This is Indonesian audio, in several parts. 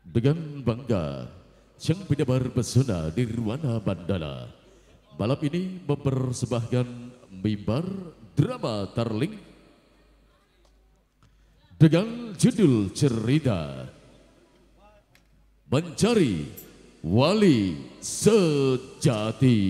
Dengan bangga, sang penebar pesona Nirwana Mandala. Balap ini mempersembahkan mimbar drama Tarling dengan judul cerita Mencari Wali Sejati.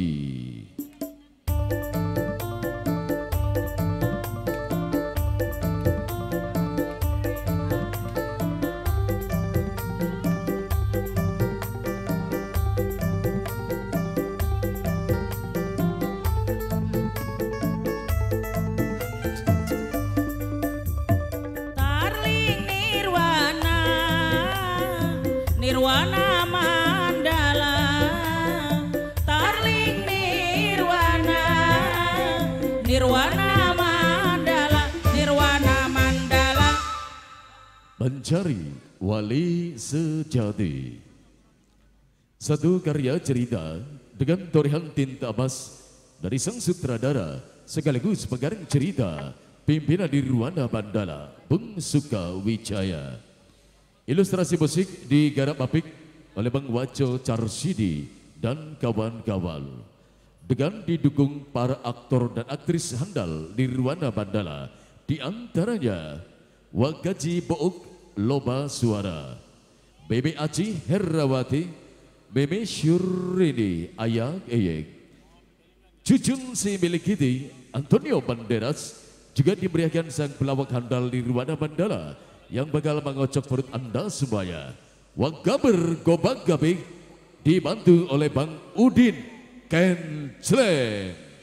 Nirwana Mandala, Tarling Nirwana, Nirwana Mandala, Nirwana Mandala. Mencari Wali Sejati. Satu karya cerita dengan torehan tinta emas dari sang sutradara sekaligus penggarang cerita pimpinan Nirwana Mandala, Bung Sukawijaya. Ilustrasi musik digarap apik oleh Bang Waco Carsidi dan kawan-kawan. Dengan didukung para aktor dan aktris handal Nirwana Mandala, di antaranya Wagaji Book Loba Suara, Bebe Aci Herawati, Bebe Syurini Ayak Eyek, Cucung Si Milikiti Antonio Banderas, juga diberikan sang pelawak handal Nirwana Mandala yang bakal mengocok perut Anda semuanya. Wagaber Gobang Gabing dibantu oleh Bang Udin Kensleng.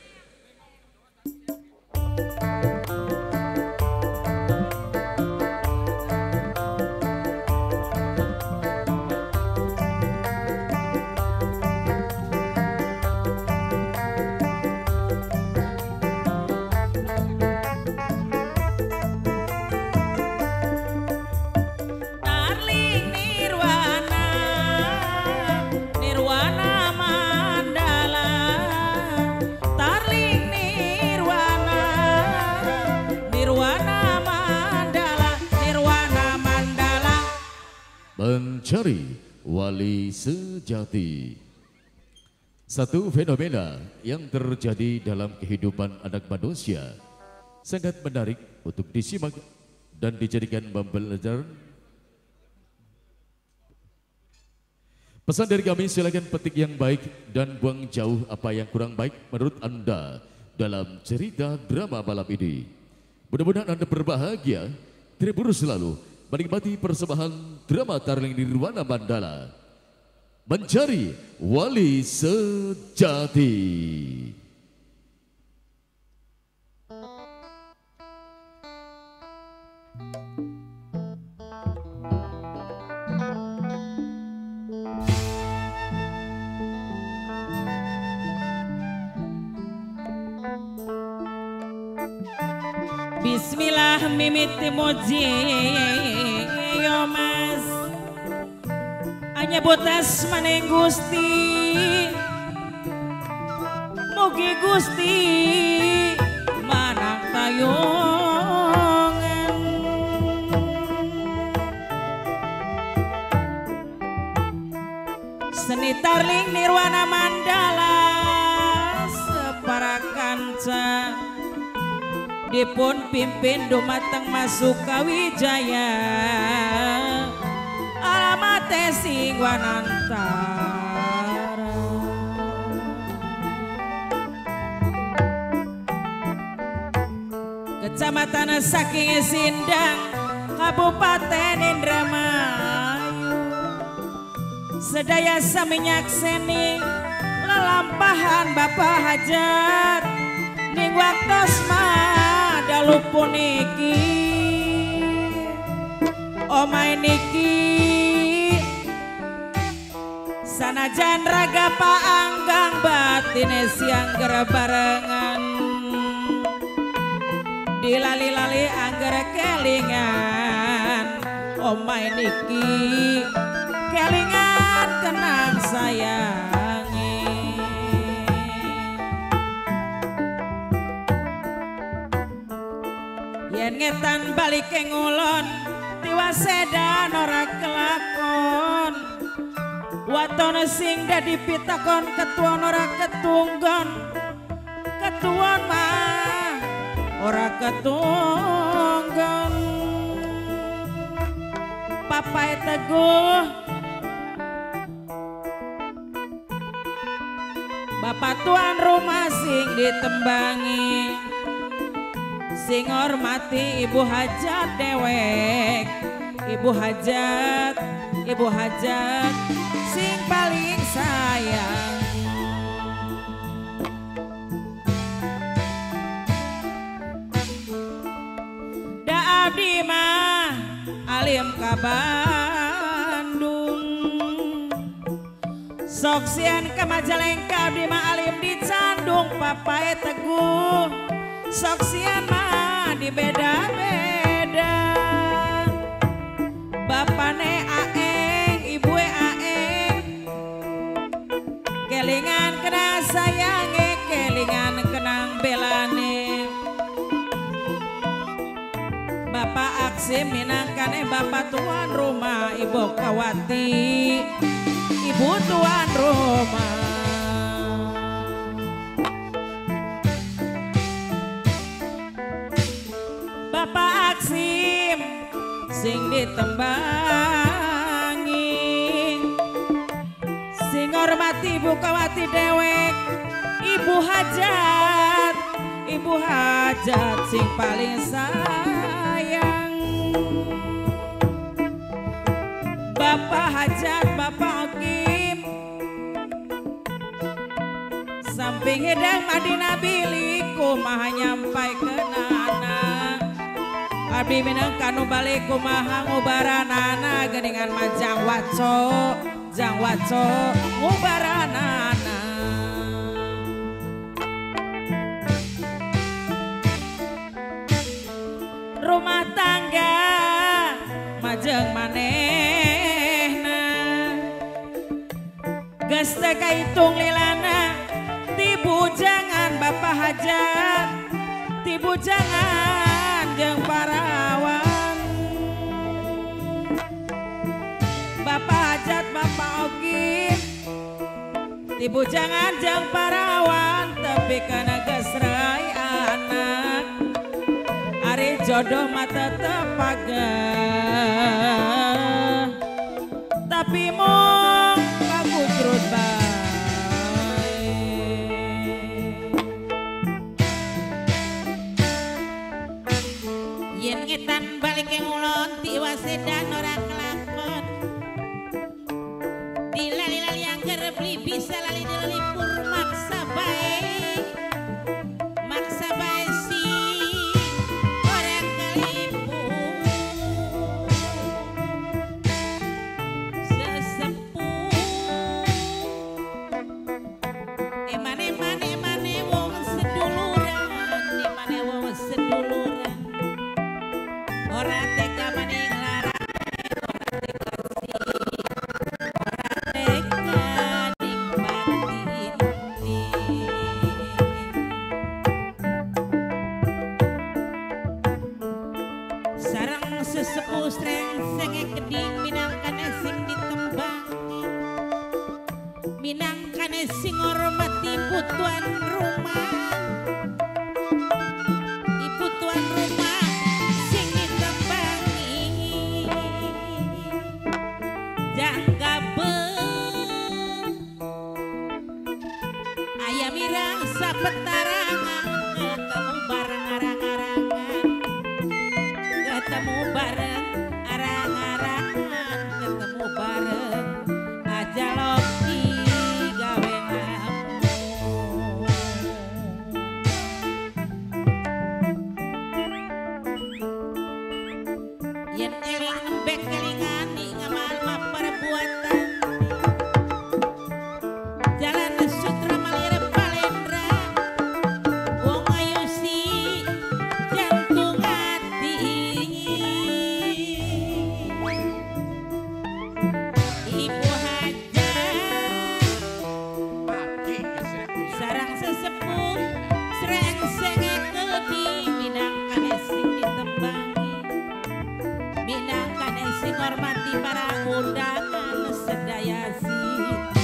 Mencari Wali Sejati. Satu fenomena yang terjadi dalam kehidupan anak manusia sangat menarik untuk disimak dan dijadikan pembelajaran. Pesan dari kami, silakan petik yang baik dan buang jauh apa yang kurang baik menurut Anda dalam cerita drama malam ini. Mudah-mudahan Anda berbahagia, terhibur selalu menikmati persembahan drama Tarling Nirwana Mandala, Mencari Wali Sejati. Bismillah mimiti moji yo mas anyebutas maning Gusti, mugi Gusti manang tayongan. Seni Tarling Nirwana Mandala separakanca dipun pimpin dumateng Mas Sukawijaya, alamate sing Wanantara. Kecamatan saking Sindang, Kabupaten Indramayu, sedaya sami nyakseni lelampahan Bapak Hajat ning waktos dalu puniki omae niki sanajan raga paanggang batine siang barengan dilali-lali angger kelingan omae niki kelingan kenang sayangi. Yen ngetan balik ke ngulon tiwas sedan ora kelakon Watone sing dadi pitakon ketuan ora ketunggon. Ketuan mah ora ketunggon. Papai Teguh Bapak tuan rumah sing ditembangi, sing hormati ibu hajat dewek, ibu hajat sing paling sayang. Da abdi mah alim ka Bandung, sok sian ke Majalengka abdi mah alim di Candung. Papai Teguh sok sian mah di beda-beda. Bapane aeng, ibu aeng, kelingan kena sayange, kelingan kenang belane. Bapak Aksim minangkane bapak tuan rumah, ibu Kawati, ibu tuan rumah. Bapak Aksim sing ditembangi, sing hormati ibu Kawati dewek, ibu hajat sing paling sayang. Bapak hajat, bapak Okim, samping hidang Madinah biliku mah nyampai ke nana. Abdi minang kanu balik kumaha ngubaranana, geningan mah jang waco ngubaranana. Rumah tangga majeng manehna, geus teu kaitung lilana, tibu jangan bapak hajat, tibu jangan jeung parawan. Bapak hajat, bapak Ogi, tibu jangan jeung parawan, tapi kana geus rai anak, ari jodoh mah tetep pagah, tapi mung kakutrut bae. Yen ngetan balik yang ulon tiwa sedan orang kelakon, di lali-lali yang beli bisa lali di lali pur maksa baik, maksa baik sih orang kelipur sesepuh. Emane wong seduluran, emane wong seduluran, ora tega maning larang, ora tega sih, ora tega nikmatin nih. Sarang sesepuh srengsenge keding minangkane sing ditembangi, minangkane sing hormati ibu tuan rumah, ibu tuan rumah sing ditembangi. Jangka ayam mirang sapetarangan, ketemu bareng arang-arangan, ketemu bareng arang-arangan, ketemu bareng aja loki gawe ngamu. Yen eling embek kelingani ngamal mah perbuatan, jalan sutra malir palendra, wong ayu si jantung hati. Ibu hajat sarang sesepuh srengsenge keudi, minangkane sing ditembangi, minangkane sing hormati para undangan sedaya sih.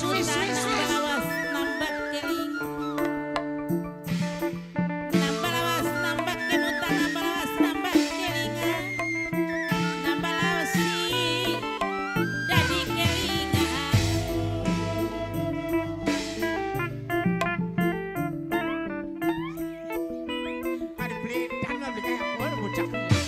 kemutan ambalawas nambak keling. Nambalawas nambak kemutan ambalawas nambak kelingan. Nambalawas si dadi kelingan. Hari beli dan beli kayak apa bocah.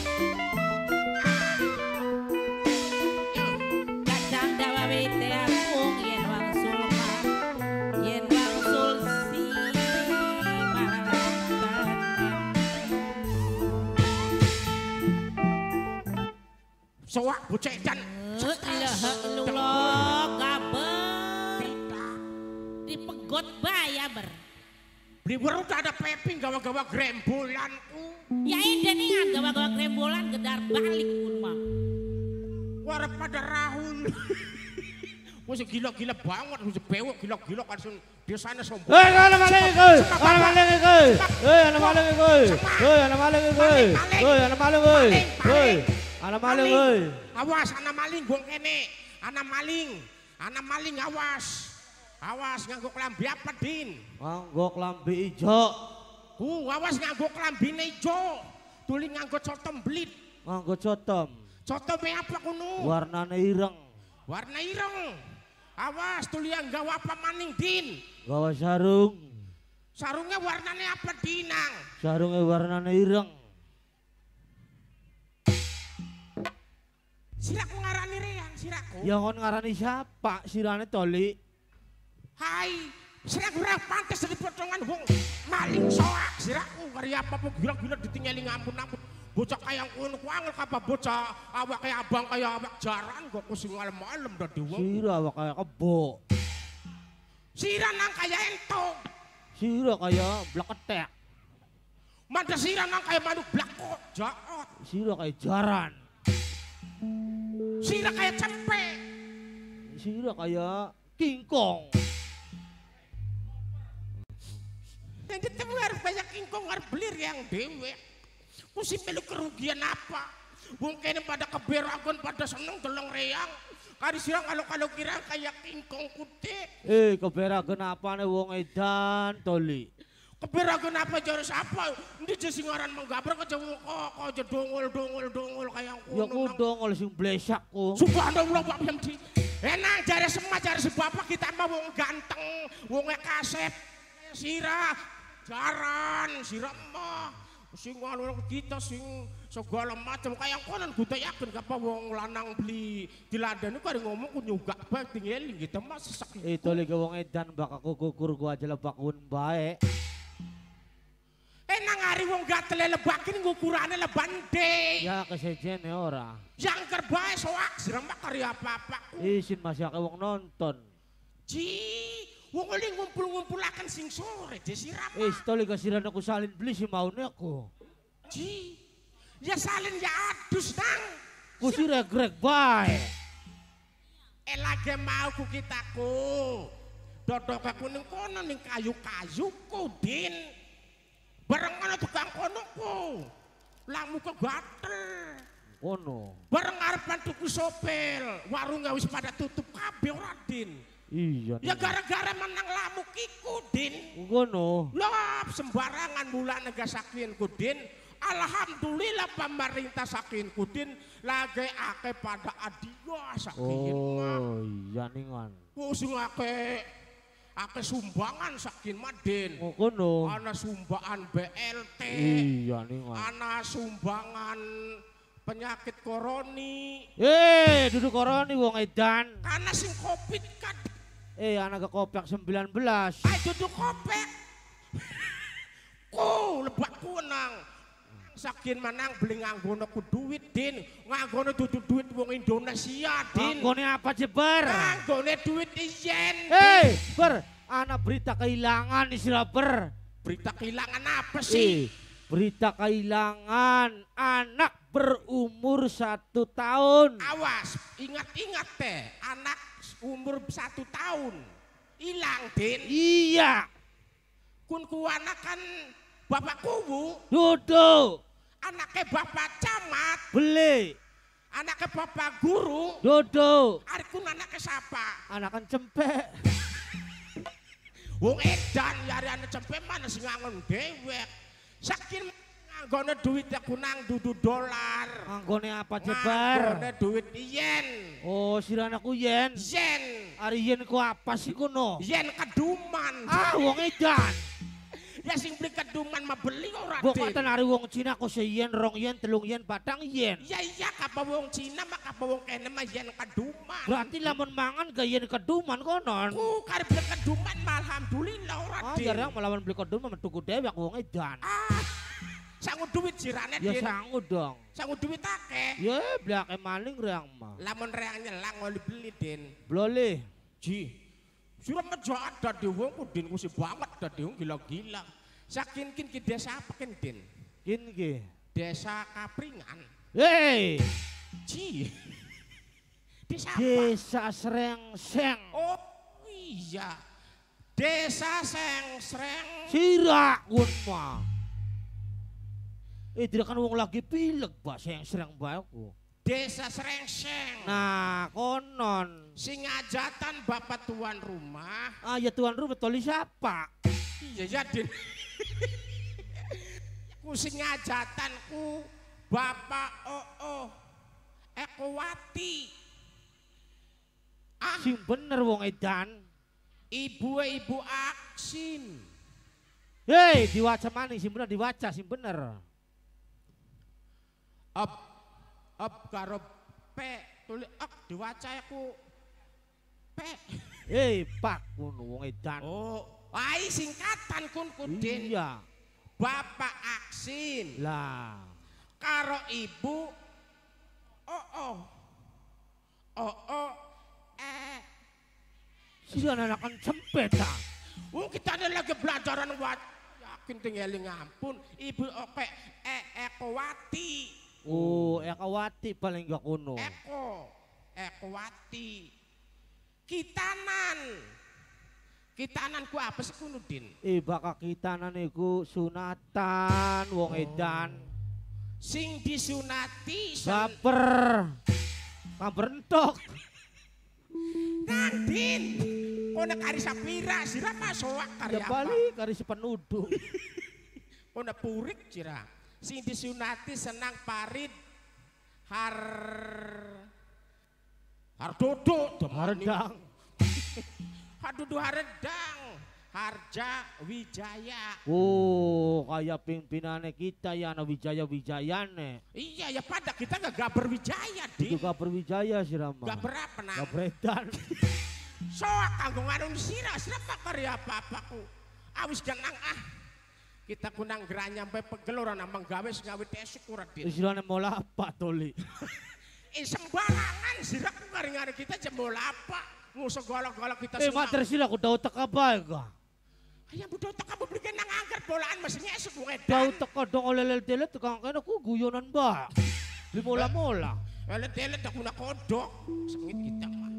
Kacang dawa wite akung yen wangsul mah yen wangsul si malatan. Sowak bocah dan Ilaha illallah kabar dipegot baya ber. beli baru tak ada peping gawa-gawa grembolanku. Ya ide nih gawa-gawa krembolan gedar balik pun mah. Wara pada rahul. Masih gila-gila banget, masih bewok gila-gila kan desanya sombong. Ana maling kowe. Ana maling kowe. Ana maling kowe. Ana maling kowe. Ana maling kowe. Ana maling kowe. Awas anak maling gong kene. Anak maling awas. Awas nganggo klambi apa din? Nganggo klambi ijo. Awas nganggo klambine ijo. Tuli nganggo cotom blit. Nganggo cotom. Cotome apa kuno? Warnane ireng. Warna ireng. Awas tuli yang gawa apa maning din? Gawa sarung. Sarungnya warnanya apa dinang? Sarungnya warnane ireng. Sirakku ngarani reang sirakku. Ya kon ngarani siapa? Sirane Toli. Hai, sirakku ora pantes di potongan wong maling soak sirakku kari apa gila-gila ditinggali ngampun-ampun. Bocah kaya ngono ku angel apa bocah awak kaya abang kaya awak jaran kok sing malem-malem dadi wong. Sira awak kaya kebo. Sira nang kaya entong. Sira kaya bleketek. Manda sira nang kaya manuk blakot, jaot. Sira kaya jaran. Sira kaya cempe. Sira kaya kingkong. Nanti temu harus banyak kingkong harus belir yang dewe. Kusi melu kerugian apa? Wong kene pada keberagon pada seneng deleng reang. Kari sirang kalau kira kayak kingkong kutik. Keberagon apane wong edan Toli? Keberagon apa jare sapa? Ndi sing aran menggabar kok aja dongol kayak ngono. Ya ku dongol sing blesak ku. Subhanallah Pak Yamdi. Enak jare semua jare si bapak kita mah wong ganteng, wong kasep. Sirah jaran, sirah mah sing anu kita sing segala macam kayak konon kudu yakin apa wong lanang beli diladani kok ngomong ku nyugak bae tinggal kita mah sesak. Itu lagi wong edan bak aku kukur gua aja lebakun bae. Nang hari wong gatel lebakin ngukurane lebande. Ya kesejene ora. Yang kerbae soak sirah mah karya apa-apa ku. Isin masih akeh wong nonton. Wong oli ngumpul-ngumpulakan sing sore di sirap. Stoli kasiran aku salin beli si maune aku. Ya salin ya adus nang. Ku si regrek bae. Lagi mau ku kitaku. Dodok aku ning kono ning kayu-kayu ku din. Bareng ana tukang kono ku. Lamu ke gatel. Kono. Bareng arepan tuku sopel. Warungnya wis pada tutup kabeh ora din. Iya. Ya gara-gara menang lamu kiku din. Kono. Lop sembarangan bulan nega sakin kudin. Alhamdulillah pemerintah sakin kudin lagi ake pada adiga sakin. Oh iya ningan. Kusung ake sumbangan sakin madin. Oh kono. Ana sumbangan BLT. Iya ningan. Ana sumbangan penyakit koroni. Duduk koroni wong edan. Karena sing covid kan. Anak kopek 19. Duduk kopek. Lebak kunang. Sakin manang beli nganggono ku duit din. Nganggono duduk duit wong Indonesia din. Nganggone apa jeber? Nganggone duit ijen. Ber, anak berita kehilangan istilah ber. Berita kehilangan apa sih? Berita kehilangan anak berumur 1 tahun. Awas, ingat-ingat teh, anak umur 1 tahun hilang din. Iya. Kun anak kan bapak kubu. Duduk. Anaknya bapak camat. Beli. Anaknya bapak guru. Duduk. Ari kun anaknya siapa? Anak kan cempek. Wong edan yarane cempe mana sing ngangon dewek. Saking nganggone duit aku nang dudu dolar. Nganggone apa jebar? Nganggone duit yen. Oh, siranaku yen. Yen. Ari yen ku apa sih kono? Yen keduman. Ah, wong edan. Ya sing beli keduman mah beli ora Kok kata ari wong Cina ku seyen, rong yen, telung yen, patang yen. Ya iya kapa wong Cina mah kapa wong kene mah yen keduman. Berarti lamun mangan ga yen keduman konon. Ku kare beli keduman mah alhamdulillah ora Ah, Din. jarang melawan beli keduman metuku dewek wong edan. Ah, sangu duit jirane Ya Din. sangu dong. Sangu duit akeh. Ya blake maling reang mah. Lamun reang nyelang ngoli beli Din. Blole. Ji. Sudah mejo ada di wong ku Din ku si banget ada di wong gila-gila. Sakin kin ki desa apa kin Din? Kin ki. Desa Kapringan. Hei, Ji. Desa apa? Desa Srengseng. Oh iya. Desa Sengsreng. Sirak kun mah. Tidak kan wong lagi pilek Pak Sengsreng bae aku. Desa Srengseng. Nah, konon. Singajatan bapak tuan rumah. Ah, ya tuan rumah toli siapa? Iya ya Din. Ku singajatan ku bapak Ekowati. Ah, Sing bener wong edan. ibu Aksin. Hei, diwaca maning sing bener diwaca sing bener. Up karo P tulis diwaca aku P. Hei, Pak kun wong edan. Oh, ai singkatan kun Din. Iya. Bapak Aksin Lah. karo ibu Sing anakan cempet ta. kita ada lagi belajaran yakin tinggal ngampun ibu oke Ekowati. Oh, Ekawati paling gak kuno. Ekowati. Kitanan ku apa sih kuno Din? Baka kitanan iku sunatan wong edan. Sing disunati Baper. Kaberentok. Nang Din. Kona kari sapira sira masuk kari Ya apa? balik kari sepenuduh. Kona purik sira. Sing disunati senang parit hardodo Hardang. Hadudu haredang Harja Wijaya. Oh, kayak pimpinannya kita ya na Wijaya-Wijayane. Iya ya pada kita gak berwijaya Din. Itu gak berwijaya sih Rama. Gak berapa nang. Gak beredan. Soak kanggo nganun sira karya apa-apaku. Awis genang kita kunang gerak nyampe pegel ora nambang gawe gawe tesuk ora Din. Istilahnya mau apa toli. Sembarangan sira ku ngari-ngari kita jembol apa. Ngusah golok-golok kita Mak tersila aku daw teka bae ka. Ayah budal teka beli nang angker bolaan mestinya esok gue Daw teka dong olel-lel tukang kena aku guyonan ba. Limola-mola. Lelet-lelet aku nak kodok. Sengit kita mah.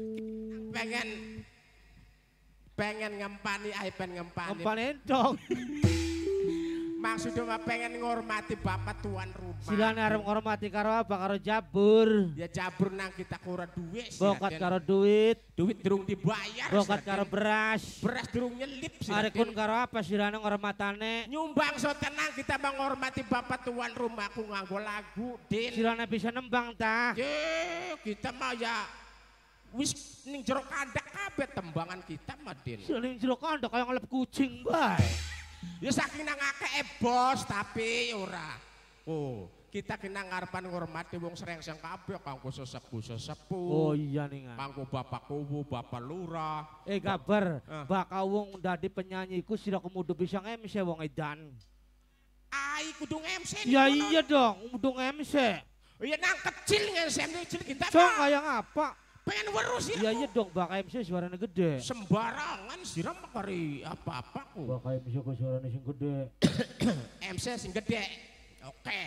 Pengen ngempani, pengen ngempani. Kempanin dong. Maksudnya mah pengen ngormati bapak tuan rumah. Silane arep ngormati karo apa? Karo jabur. Ya jabur nang kita kurang duit. Bokat karo duit. Duit durung dibayar. Bokat karo beras. Beras durung nyelip sih. Arekun karo apa sirane ngormatane? Nyumbang so tenang kita menghormati bapak tuan rumahku nganggo lagu Din. Sirane bisa nembang ta? Ye, kita mah ya wis ning jero kandak kabeh tembangan kita mah Din. Sirane jero kandak kaya ngelep kucing bae. Ya saking nang akeh bos tapi ora. Oh, kita kena ngarepan ngormati wong Srengseng kabeh kanggo sesepuh. Oh iya ningan. Kanggo bapak kuwu, bapak lurah. Kabar, bakal wong dadi penyanyi iku sira kemudu bisa MC wong edan. Ai kudu MC. Ya iya dong, kudu MC. Ya nang kecil MC kita. So kayak apa? Pengen weruh sih. Iya dong, bakal MC suaranya gede. Sembarangan siram kari apa-apa ku. Bakal MC kok suaranya sing gede. MC sing gede. Oke.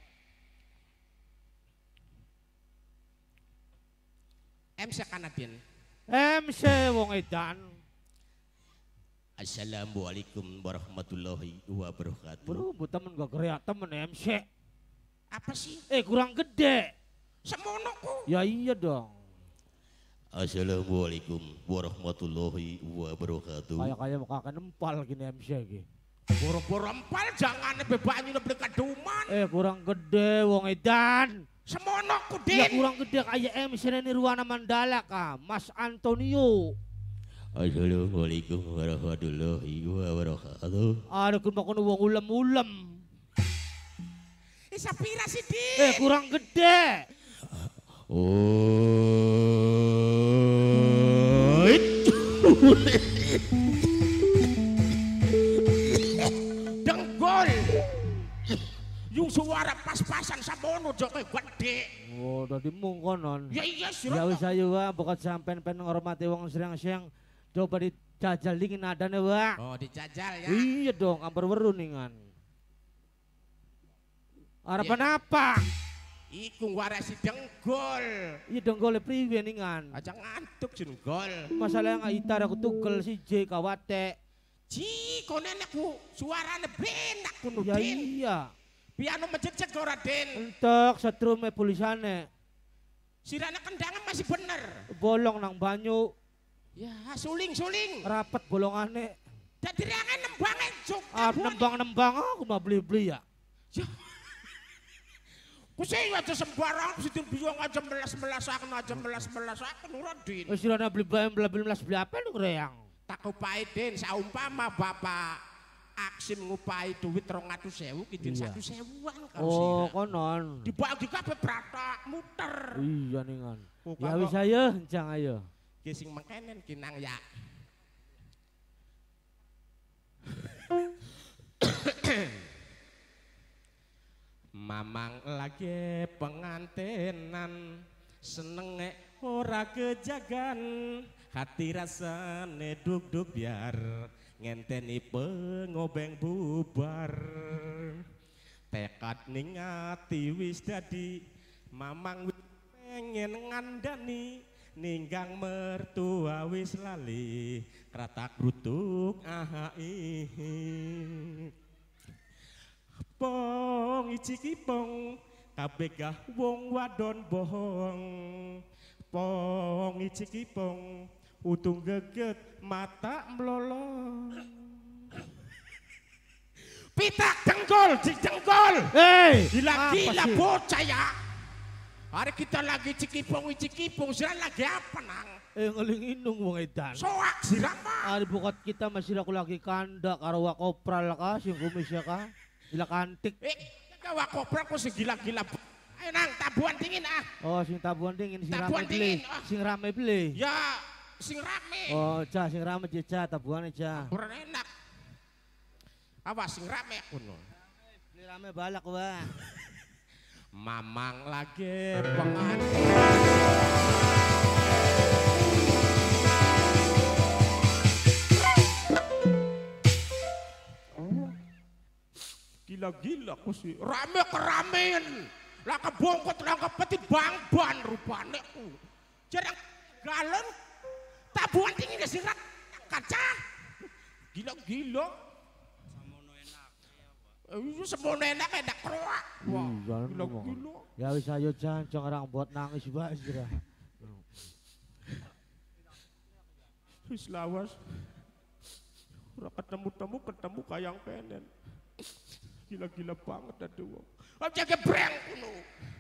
MC Kanadin. MC wong edan. Assalamualaikum warahmatullahi wabarakatuh. Bro, bu temen gak gerak temen MC. Apa sih? Kurang gede. Semono ku. Ya iya dong. Assalamualaikum warahmatullahi wabarakatuh. Kayak muka nempal gini MC iki. Boro-boro empal jangan bebanyu beli kaduman. Kurang gede wong edan. Semono ku Ya Din. kurang gede kayak MC Nirwana Mandala kah, Mas Antonio. Assalamualaikum warahmatullahi wabarakatuh. Ada kun wong ulem-ulem. Sapira sih Din. Kurang gede. Oh. Denggol. Yung suara pas-pasan samono jok gede. Oh, tadi mungkonon. Ya iya sih. Ya wis ayo wa, bukat sampean pen ngormati wong siang-siang. Coba dijajal dingin adane wa. Oh dijajal ya. Iya dong, amper weru ningan. Harapan apa? Iku warasi denggol. Iya dong gole priwe ningan. Aja ngantuk jenggol. Masalah yang itar aku tugel si J kawate. Ci konenku suarane benak kuno Ya Din. iya. Piano menjejek ora Den. Entek setrume pulisane. Sirana kendangan masih bener. Bolong nang banyu. Ya suling-suling. Rapet bolongane. Dadi rangan nembange juk. Nembang-nembang aku mah beli-beli ya. Kusih aja sembarang sidin biang aja melas akan ora Din. Wis sirana beli apa lu reang. Tak upahi Den saumpama Bapak Aksim ngupahi duit 200.000 ki Din 1.000-an Oh, konon. Dibagi kabeh pratak muter. Iya ningan. Oh, Ya kanggo- wis ayo, encang ayo. Ki sing mengkenen kinang ya. Mamang lagi pengantenan senenge ora kejagan hati rasane duk-duk biar ngenteni pengobeng bubar tekad ning ati wis dadi mamang wis pengen ngandani ninggang mertua wis lali kratak rutuk ahai pong iciki pong kabeh gah wong wadon bohong pong iciki pong utung geget mata melolong pitak denggol jenggol gila-gila bocah ya hari kita lagi cikipong lagi apa nang Ngeling inung wong edan. soak sirama Ari bukat kita masih laku lagi kandak karo wakopral ka sing kumis ya ka. Gila kantik. Kawa koprak kok sing gila-gila ayo nang tabuhan dingin ah Oh, sing tabuhan dingin sing Tabuhan rame beli. dingin, ah. Sing rame beli. ya sing rame Oh, cah sing rame jeca tabuhan aja. kurang enak apa sing rame kuno Beli rame balak wa. mamang lagi pengantin gila-gila ku sih rame keramean lah kebongkot lah kepetit bangban rupane ku jarang galon tabuhan tinggi ke sirat kaca gila-gila semono enak enak keroak wah gila-gila Ya wis ayo jan jong orang buat nangis wae sira. wis lawas ora ketemu kayang penen gila-gila banget ada wong aja gebreng kuno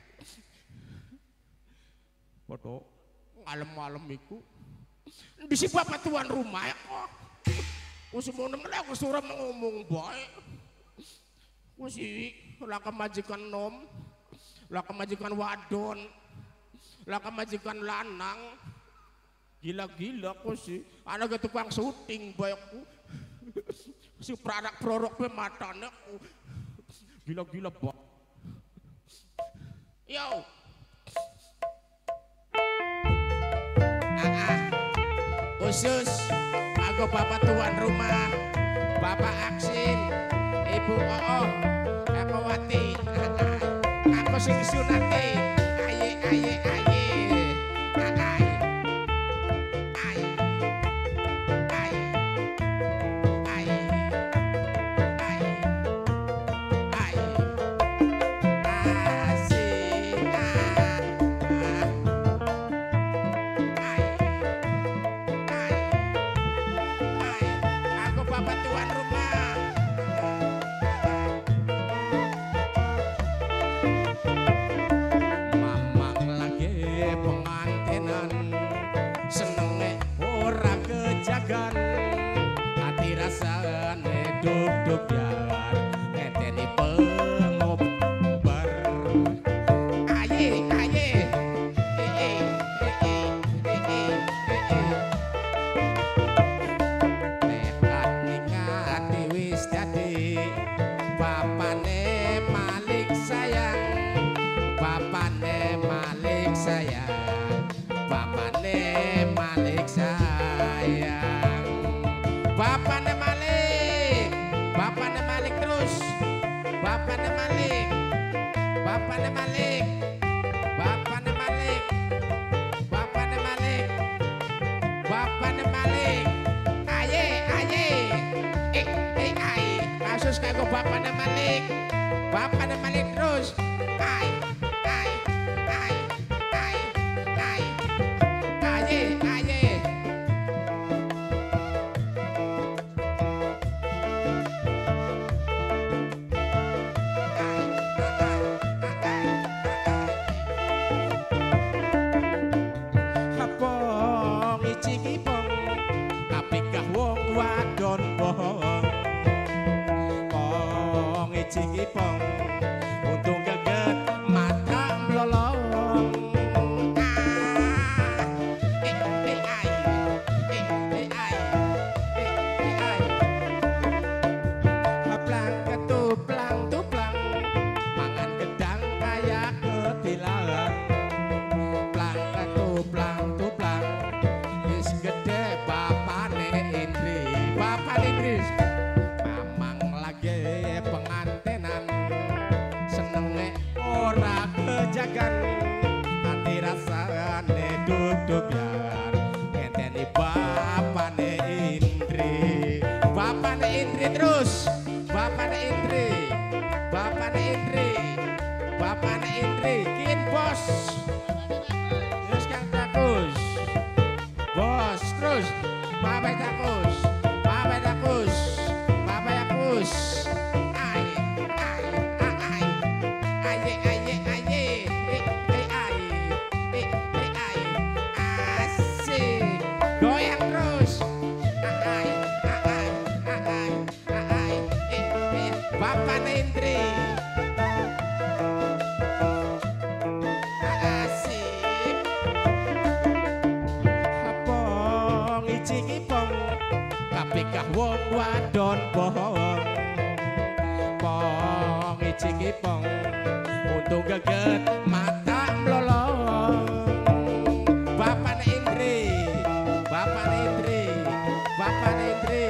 padha malam-malam iku bisi bapak tuan rumah ya kok wis semono meneh aku suruh ngomong bae wis lah kemajikan nom lah kemajikan wadon lah kemajikan lanang gila-gila kok sih anak tukang syuting bayakku si pradak prorok pe matane aku gila-gila bak yo khusus aku bapak tuan rumah bapak Aksin ibu Oo Ekowati aku sing sunate aye aye aye aye aye aye aye aye aye asik aye bapak tuan rumah. Mamang lagi pengantinan, senenge ora kejagan, hati rasane duk-duk yar, ngenteni pengobar. Aye, aye, nekat nikati wis dadi bapane Malik sayang, bapane Malik sayang, bapane Malik sayang, bapane Malik, bapane Malik terus, bapane Malik, bapane Malik, bapane Malik, bapane Malik, bapane Malik, aye aye, ay, kasus kanggo bapane Malik, bapane Malik terus, ay, aye, aye. Apong iciki pong, apikah wong wadon bohong. Pong iciki pong, untung geget mata melolong. Plang ketuplang tuplang, mangan gedang kaya ketilang. Plang ketuplang tuplang, wis gede bapane Indri, bapane Indris. Mamang lagi pengantenan, senenge ora kejagan, hati rasane duduk yar, ngenteni bapane Indri, bapane Indri terus, bapane Indri, bapane Indri, bapane Indri, kin bos. Terus Kang Takus, bos terus, Bapak Takus, Bapak Takus, Bapak Takus, ay, asik, goyang terus, Bapak Indri. Asik. Apong iciki pong, kapikah wong wadon bohong. Pong iciki pong, untung geget mata melolong. Bapane Indri, bapane Indri, bapane Indri.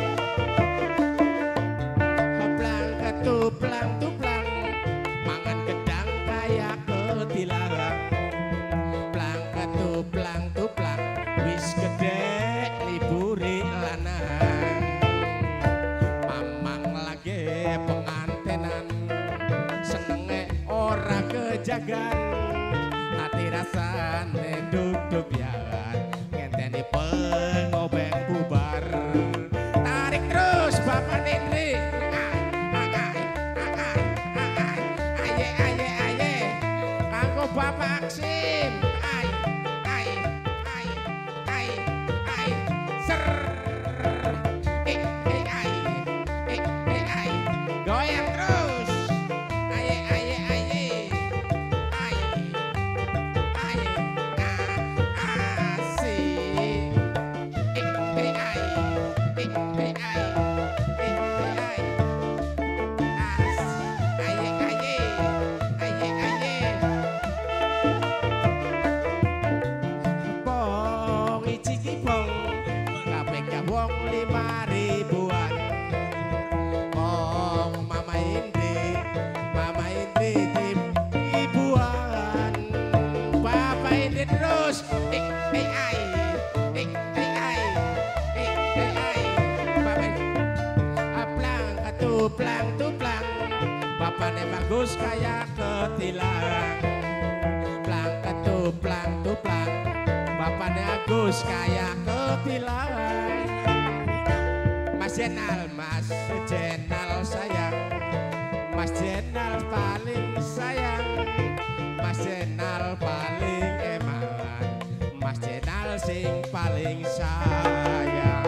Plang ketuplang tuplang, mangan gedang kaya ketilang. Plang ketuplang tuplang, wis gede liburi lanang. Mamang lagi pengantenan, senenge ora kejagan, hati rasane duduk yar, ngenteni pengobeng bubar. Tarik terus Bapak Indri. Kanggo Bapak Aksim. Ser. Goyang terus. Bapane bagus kaya ketilang. Plang ketuplang tuplang, bapane Agus kaya ketilang. Mas Jenal sayang, Mas Jenal paling sayang, Mas Jenal paling eman, Mas Jenal sing paling sayang.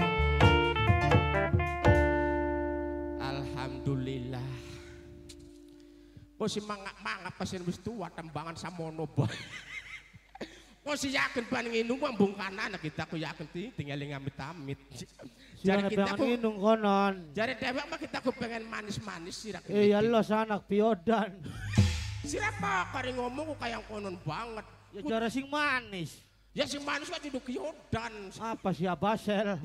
Alhamdulillah. Kok si mangap-mangap pas wis tuwa tembangan samono bae. Kok si yakin ban nginung mambung kanan kita ku yakin tinggal ngamit-amit. Jare kita ku nginung konon. Jare dewek mah kita ku pengen manis-manis sira. Ya Allah sanak piodan. Sira mah kare ngomong ku kaya konon banget. Ya jare sing manis. Ya sing manis kok duduk piodan. Apa sih Abasel?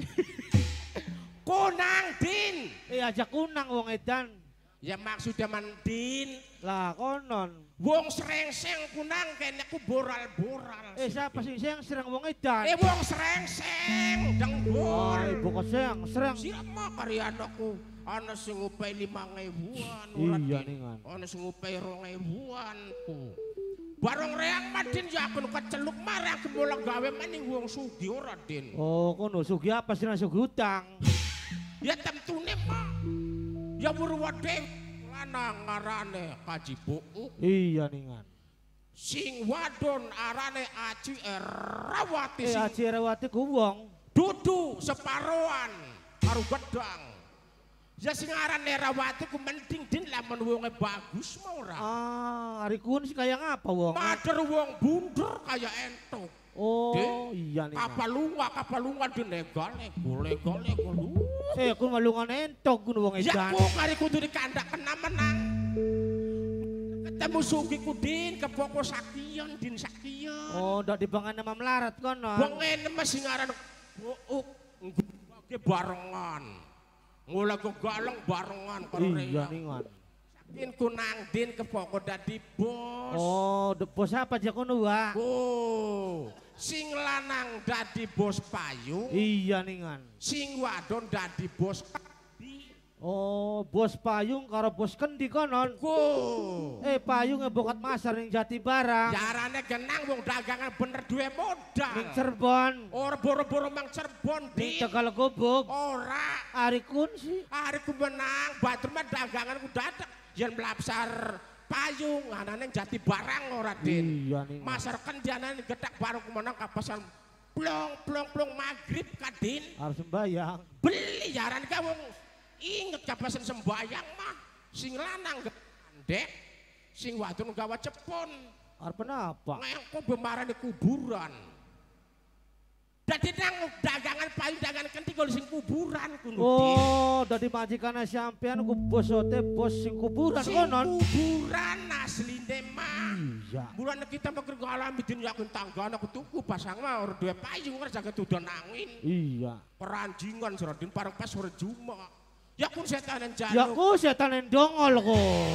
Kunang Din. Ajak kunang wong edan. Ya maksudnya mandin. Lah konon. Wong serengseng kunang kene ku boral-boral. Siapa sih yang serang wong edan? Wong serengseng denggol. Ibu kok serang. Sira mah kari anakku ana sing ngupai 5.000-an Iya ningan. Ana sing ngupai 2.000-an ku. Bareng reang madin ya aku keceluk marang kemulang gawe maning wong sugih ora Din. Oh kono sugih apa sih sugih utang? Ya temtune mah. Ya Purwodewin lanang ngarane Kaji Buuk. Iya ningan. Sing wadon arane Aji Erawati. Aji Erawati ku wong. Dudu separoan karo gedang. Ya sing arane Erawati ku mending Din lamun wonge bagus mau ora. Ari kun sih kaya ngapa wong? Mader wong bunder kaya entuk. Oh iya ningan. Kapalunga dinego-nego. Kun malungan entok kun wong edan. Ya ku kari kudu dikandak kena menang. Ketemu sugih ku Din kepoko sakian Din sakian. Oh ndak dibangan nama melarat kono. Wong enem sing aran Buuk ngge barengan. Mula kegaleng barengan karo Iya ningan. Sakin ku nang Din kepoko dadi bos. Oh bos apa aja kono wa? Oh. Sing lanang dadi bos payung. Iya ningan. Sing wadon dadi bos kendi. Oh, bos payung karo bos kendi konon. Payung bokat masar ning Jati Barang. Jarane genang wong dagangan bener duwe modal. Ning Cirebon. Ora boro-boro mang Cirebon Ning Tegal Gobok. Ora. Ari kun sih. Ari ku menang, batur mah dagangan ku dadak. Yen mlapsar payung ana ning Jati Barang ora Din. Iya ning. Masar kendianan gedhak baru ku menang kapasan plong magrib ka Din. Harus sembayang. Beli jaran ka wong inget kapasan sembayang mah sing lanang gandek sing wadon gawa cepon. Arep napa? Ngengko bemarane kuburan. Dadi nang dagangan payung dagangan kendi kok sing kuburan kudu. Oh, dadi majikane sampean ku bosote bos sing kuburan konon. Kuburan asline mah. Iya. Bulan kita mager ngalami din yakin tanggane aku tuku pasang mah ora duwe payung ora jaga dodon angin. Iya. Peranjingan sira din pareng pas sore Jumat. Ya kun setan jaluk. Ya ku setan ndongol kok.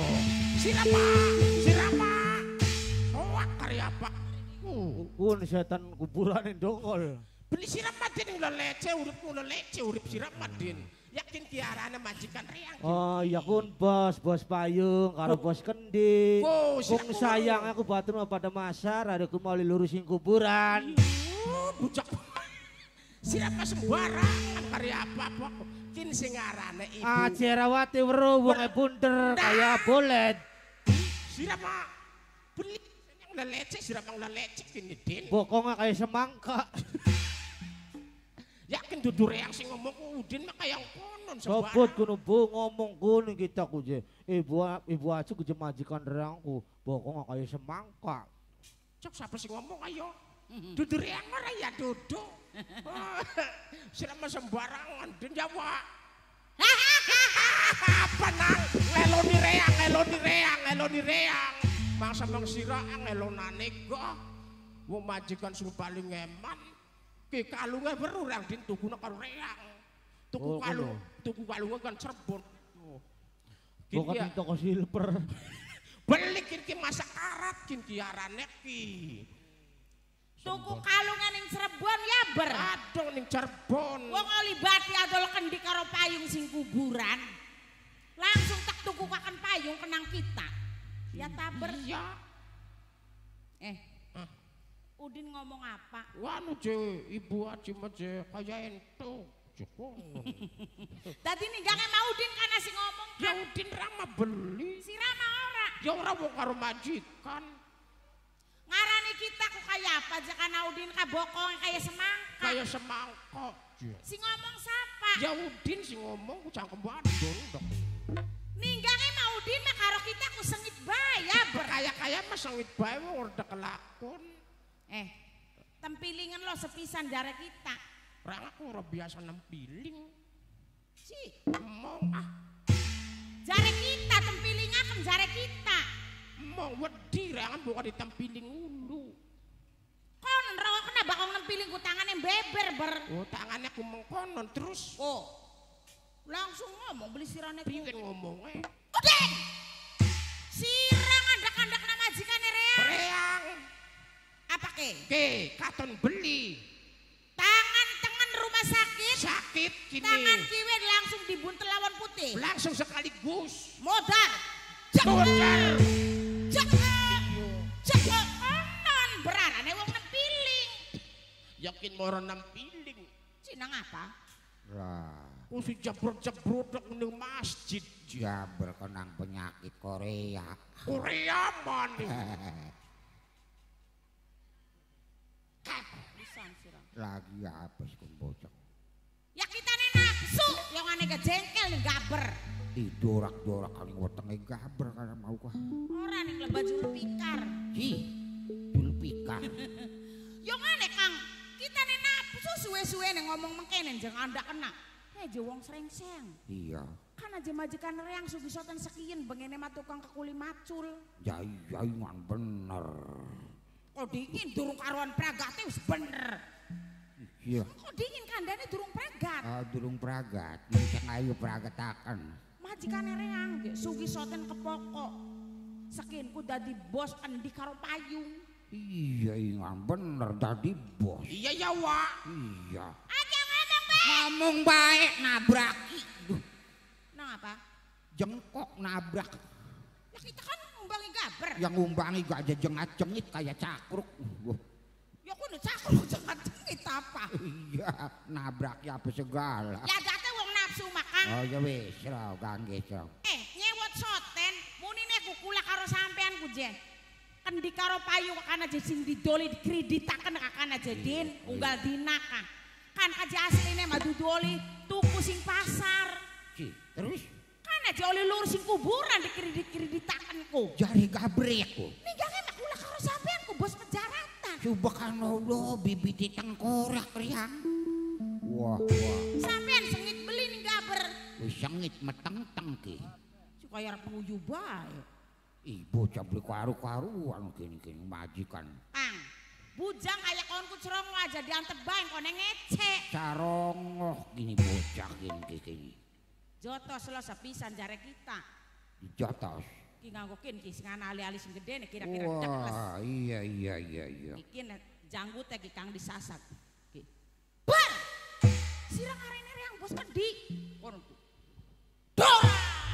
Sirama. Soak karya apa? Kun setan kuburan ndongol. Beli siram madin yang lece urip siram madin. Yakin kiarane majikan reang. Oh iya kun bos payung karo bos kendi. Kung sayang aku batur pada masar ada ku mau lurusin kuburan. Bucak. Siram sembarangan karya apa kin sing arane ibu. Aji Erawati weruh wonge bunder kaya bolet. Siram beli yang lece siram lece kini Din. Bokongnya kayak semangka. Yakin dudu reang sing ngomong Udin mah kaya konon sembarang. Sobot kuno bu ngomong kuno kita ku je. Ibu acu ku je majikan reangku. Bokongnya kayak semangka. Cok siapa sih ngomong ayo. Dudu reang ora ya dudu. Sirama sembarangan den Jawa. Apa nang ngeloni reang. Mangsa mang sira ngelonane kok. Wong majikan sing paling eman. Ki kalunge berurang din tukuna karo reang. Tuku kalunge kan Cirebon. Bukan di toko silver. Beli ki masak karat kin arane ki. Tuku kalungan ning Cirebon ya ber. Aduh ning Cirebon. Wong olibati adol kendi karo payung sing kuburan. Langsung tak tuku kakan payung kenang kita. Ya taber. Ya. Udin ngomong apa? Wanu je ibu aji meje kaya entuk. aja kono. Dadi ninggange Maudin kana sing ngomong Ya Udin Rama beli. si Rama ora. Ya ora wong karo majikan. Ngarani kita kok kaya apa aja kan Maudin kabokong kaya semangka. Kayak semangkok. Si ngomong siapa? Ya Udin sing ngomong ku cangkem bandung dok. Ninggange Maudin mah karo kita ku sengit bae ya ber. Kaya-kaya mah sengit bae wong ora kelakon. Tempilingan lo sepisan jare kita. Ora aku ora biasa nempiling. Si Emong jare kita tempilingaken jare kita. emong wedi rangan bukan ditempiling ulu. Kon rawa kena bakal nempiling ku tangane beber ber. Oh tangannya aku mengkonon terus. Oh. Langsung ngomong beli sirane ku. Pingin ngomongnya. Udin. Sirang andak-andak nama majikane reang. Reang. Apa ke? Ke katon beli. Tangan tengen rumah sakit. Sakit kini. Tangan kiwe langsung dibuntel lawan putih. Langsung sekaligus. Modar. Modar. Cek onon berarane wong nempiling. Yakin moro nempiling. Cinang apa? Lah, Usi jebrot-jebrot ning masjid. jaber kenang penyakit Korea. Korea mana? Pisan sirang. Lagi apa sih bocah? Ya kita nih nafsu yang aneh jengkel nih gaber. Didorak-dorak kali wetenge gaber karena mau kah. Orang nih lebah juru pikar. Jul pikar. Yang aneh Kang, kita nih nafsu suwe-suwe nih ngomong mengkenen jangan anda kena. Hei wong serengseng. Iya. Kan aja majikan reang sugisotan sekian bengene mah tukang kekuli macul. Jai ngan bener. Kok dingin durung karuan pragate wis bener. Iya. Kok dingin kandane durung pragat. Durung pragat. Bisa ayo pragatakan. Majikan reang sugisotan kepokok. Sekinku dadi bos endi karo payung. Iya ngan bener dadi bos. Iya ya Wak. Iya. Aja ngomong baik. Ngomong baik nabraki. Duh, Nang apa? jengkok nabrak. Ya kita kan ngumbangi gaber. Yang ngumbangi gak aja jengat-jengit kayak cakruk. Wah, Ya kudu cakur jangan dengit apa. iya, nabrak ya apa segala. Ya date wong nafsu makan. Oh ya wis, raw gangge raw. Nyewot soten munine kukula karo sampean ku jen. Kendi karo payu kana aja sing didoli dikreditaken kakana aja din unggal dina kan aja asline mah dudoli tuku sing pasar. Si, terus Kan aja oli lur sing kuburan dikreditaken ku. jari gabrek ku. Ninggange mah kula karo sampean ku bos penjaratan. Subhanallah bibit tengkorak riang. Wah, Sampean sengit beli ning gaber. wis sengit meteng-teng ki. Supaya arep nguyu bae. Ih, bocah beli karu-karuan kini majikan. Kang, bujang kayak konku cerongo aja diantep bae kone ngecek. Carongoh gini bocah gini. Jotos lo sepisan jare kita. Dijotos. Ki nganggo kin ki sing ana ali-ali sing gede nih kira-kira ceples. Wah, iya. Iki nek janggut ki Kang disasat. Ki. Bar. Sirang arene reang bos kendi. Kono ku. Dora.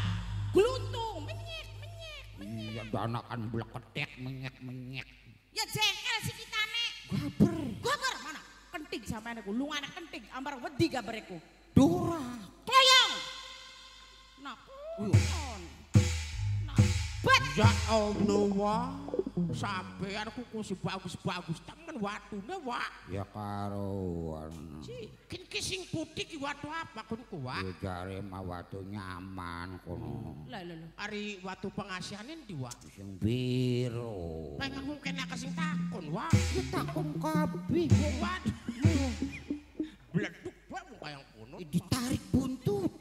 Gluntung menyek. Iya, danakan bleketek menyek. Ya jengkel si kitane. Gaber mana? Kenting sampean aku, lungane kenting ambar wedi gabereku. Dora. Kloyong. Nah, kon. Nah, bet. Ya Allah, sampean kuku si bagus-bagus temen watune Wak. Ya karuan. Ki sing putih ki watu apa kun ku Wak? Ya jare mah watu nyaman kono. Lah. Ari watu pengasianin di Wak. Sing biru. Pengen mungkin aku sing takon Wak. Ya takon kabeh. Waduh. Bleduk Wak muka yang kuno. Ditarik buntut.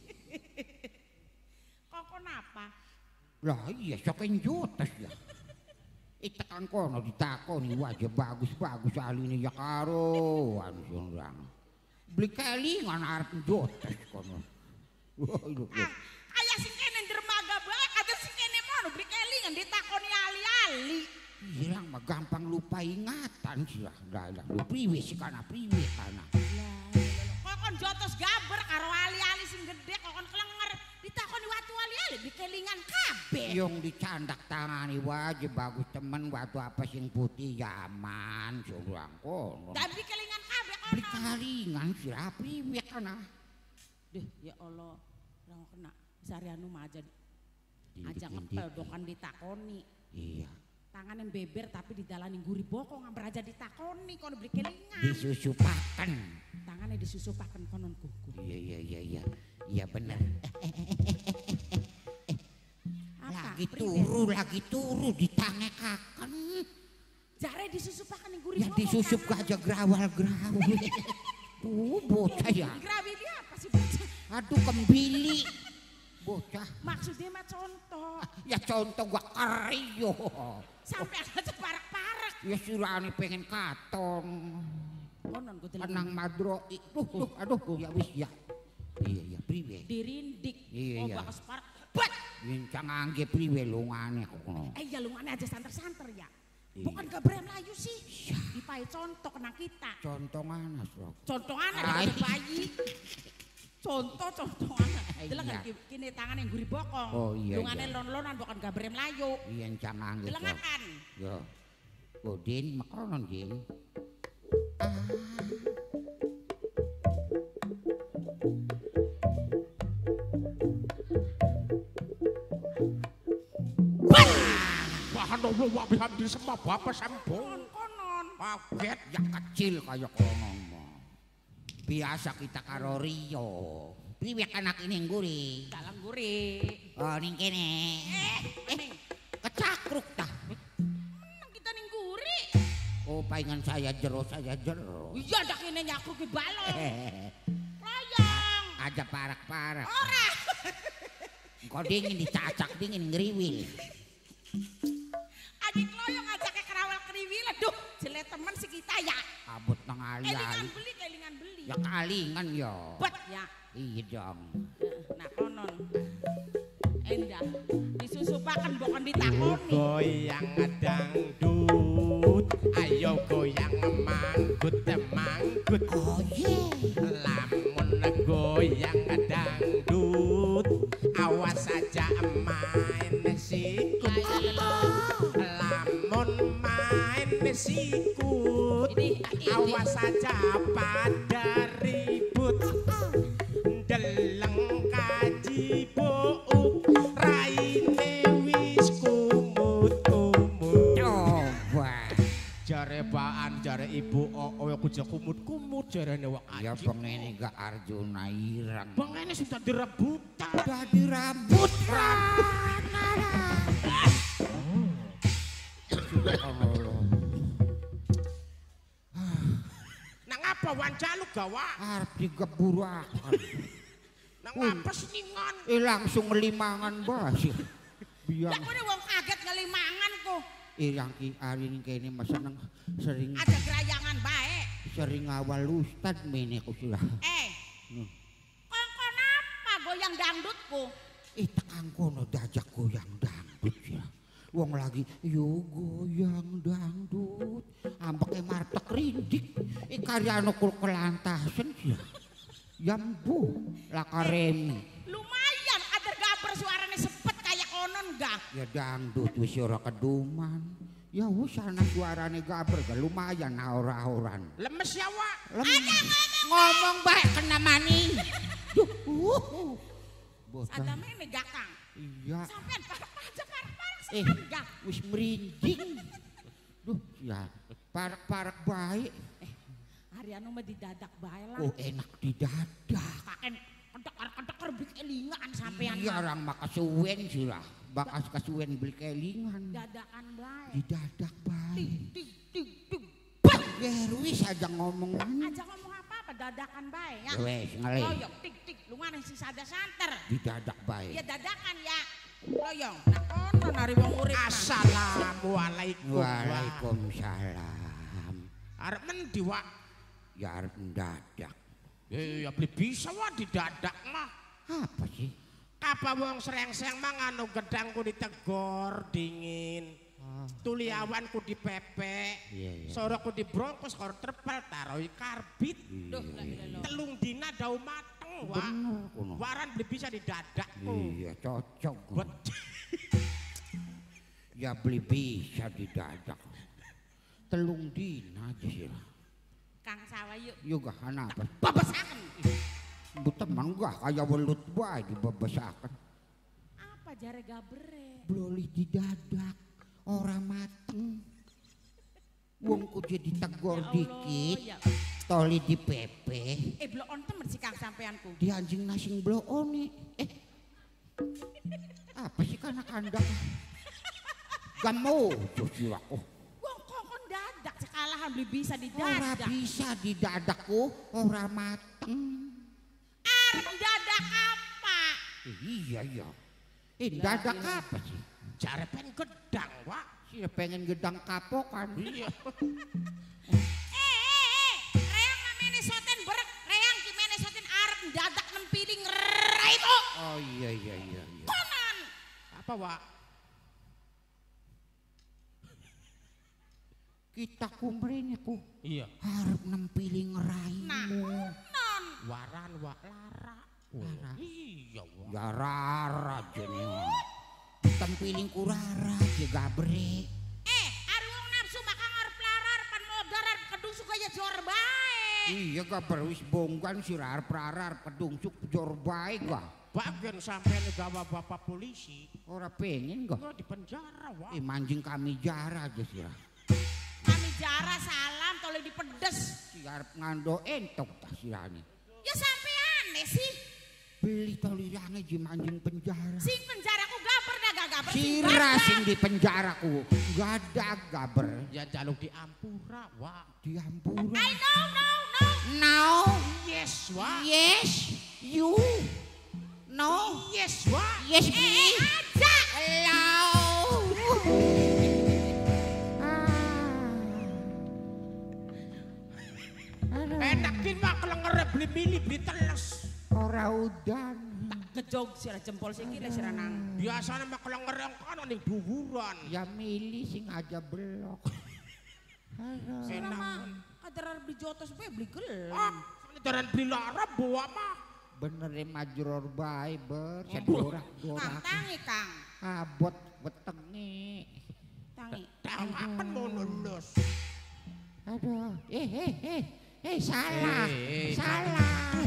Kok kenapa? Lah iya saking jotos ya. Tekan kono ditakoni wajah bagus-bagus aline ya karuan surang. Beli kelingan arep jotos kono. Wah, Aya sing kene dermaga bae ada sing kene mono beli kelingan ditakoni ali-ali. Irang mah gampang lupa ingatan sih lah. Lu priwe sih kana priwe kana. Kok kon jotos gaber karo ali-ali sing gede kok kon klenger ditakoni watu ali-ali beli kelingan kabeh. Yung dicandak tangani wajah bagus temen watu apa sing putih yaman surang kono. Dan beli kelingan kabeh kon beli kalingan sira priwe kana. Duh, ya Allah. Ora kena. Sarianu mah aja ngepel dokan ditakoni. Iya. Tangannya beber tapi didalani guri bokong ngamber aja ditakoni kono beli kelingan. Disusupaken. Tangannya disusupaken konon kuku. Iya. Iya bener. Apa? Lagi turu ditangekaken. Jare disusupaken ning guri Ya bokong. disusup aja grawal-grawal. Tuh bocah ya. Grawi dia apa sih bocah? Aduh kembili. Bocah. Maksudnya mah contoh. Ya contoh gua keriyo. Sampai aja parak-parak. Ya surane pengen katon. Konon ku Tenang madro. Aduh ya wis ya. Iya priwe. dirindik. Iya. Bakas parak. Bat. Yincang angge priwe lungane kono. Ya lungane aja santer-santer ya. Iya. Bukan gabrem layu sih. Dipai contoh kena kita. Contoh anas bro. Contoh anak Ay. dari bayi. Contoh anak. Deleng Iya. kan kini tangan yang guri bokong. Oh, iya, Lungane iya. lon-lonan bukan gabrem layu. Yincang angge. Delengakan. Yo. Oh Din makonon Din. Bahan Allah wa bihamdi semua bapak sampun. Konon. Kaget ya kecil kaya kono mah. Biasa kita karo Rio. Priwe anak ini guri. Dalam guri. Oh ning kene. Ning. Kecakruk dah. Menang kita ning guri. Oh paingan saya jero. Iya dak ini nyaku ke balong. Layang. Aja parak-parak. Ora. Kok dingin dicacak dingin ngeriwil. Adik loyong aja ke kerawal kriwil. Aduh, jelek temen si kita ya. Abot nang Kelingan ali. beli. Ya kalingan ya. Bet ya. Iya dong. Nah konon. Endah. Disusupakan bukan ditakoni. Goyang dangdut, ayo goyang manggut. Oh yeah. Lamun goyang dangdut, awas saja main sikut. Lamun main sikut, awas saja pada ribut. Deleng kaji bouk, raine wis kumut-kumut. Coba. Jare baan, jare ibu aku kuja kumut-kumut jarene wak Ya aji. pengene gak Arjuna irang. Bangene sudah direbutan. Dadi rambut. Nang apa wanjaluk gawa? Arep digeburakan. Nang apa seningan? Langsung ngelimangan basi. Ya Biang kone wong kaget ngelimangan ku. ilang ki ari ning kene mas seneng sering Ada gerayangan baik. sering awal ustad mene ku sudah. Kongkon apa goyang dangdutku? Tekan kono dajak goyang dangdut ya. Wong lagi yo goyang dangdut. Ambeke martek rindik. Karyano kul kelantasen ya. Yambu lakaremi. Lumayan ada gaber suaranya sepet kayak konon gak? Ya dangdut wis ora keduman. Ya wis ana suarane gaber ga lumayan aura-auran. Lemes ya wak. Ngomong baik kena maning. Bocah. Ada mene gakang. Iya. Sampean parak-parak sekarang gak? Wis merinding. Duh, ya parak-parak baik. Harianu mah didadak bae lah. Oh, enak didadak. Kaken kedekar-kedekar beli kelingan sampean. Iya orang makasuwen sih lah. Bakas kasuwen beli kelingan. Dadakan bae. Didadak baik. Tik. Ya wis aja ngomong. Aja ngomong apa-apa dadakan bae ya. Wes ngelih. Loyong tik lungan si sada santer. Didadak baik. Ya dadakan ya. Loyong. Nah kono nari wong urip. Assalamualaikum. Waalaikumsalam. Arep mendi wak? Ya arep mendadak. Ya beli bisa wak didadak mah. Apa sih? Apa wong sereng-sereng mangano gedangku ditegor dingin. Tuli awanku dipepek. Iya. Soroku dibrongkos karo trepel taroi karbit. Duh, la ilaha. Telung dina dau mateng wak. Bener kono. Waran beli bisa didadakku. Iya cocok. Buat Ya beli bisa didadak. Telung dina aja sih lah. Kang sawah yuk. Yuk gak kenapa? Bebesaken. Bu teman gak kayak welut bae dibebesaken. Apa jare gabere? Bloli didadak, ora mateng. Wong kudu ditegor dikit, Ya. toli dipepe. Blok on temen si Kang sampeanku. Di anjing nasing bloone. Apa sih kana kandang? Gamu tuh jiwaku. Wong kok dadak sekalahan beli bisa Ora didadak. bisa didadakku, ora mateng. Arep dadak apa? Iya. Dadak apa sih? Jare pen gedang, Wak. Sih pengen gedang kapokan. Iya. Reang mamene soten berek, reang kimene soten arep dadak nempiling raimu. Oh iya. Konon. Apa, Wak? Kita kumrene ku Iya. harap nempiling raimu. Non. Waran, Wak, lara. Lara. Iya, Wak. Ya rara jeneng. Tempiling ku rara je gabre. Ari wong nafsu maka ngarep larar pan modar arep kedusuk aja jor bae. Iya gaber wis bonggan si rarar kedungsuk jor bae ga. Bagian sampean gawa bapak polisi. Ora pengen ga. Enggak di penjara, Wak. Manjing kami jara aja sih. Kami jara salam tolong dipedes. Si arep ngando entok tah sirane. Ya sampean sih. Beli tolirange je manjing penjara. Sing penjaraku gaber dah gaber. Sira sing di penjaraku. Gadag gaber. Ya jaluk di Ampura, Wak. Di Ampura. I know, no. Now. Yes, Wak. Yes. You. No. Yes, Wak. Yes, me. Aja. Hello. Enakin Wak kelengere beli mili beli teles. Ora udan. Kejog sira jempol sing kira sira nang. Biasanya mak kelengere yang kono ning dhuwuran. Ya milih sing aja belok. Sira mah kadar arep dijotos bae beli gelem. Jaran beli lara bawa mah. Bener majror bae ber sedorak Kang tangi Kang. abot wetenge. Tangi. Tangaken mau lulus. Aduh, salah. Eh. Salah.